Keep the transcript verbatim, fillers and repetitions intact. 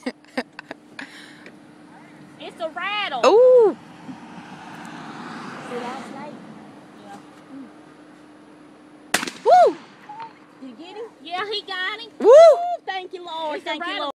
It's a rattle. Ooh. See that snake? Yeah. Woo. Did you get him? Yeah, he got him. Woo. Woo, thank you, Lord. It's thank you, Lord.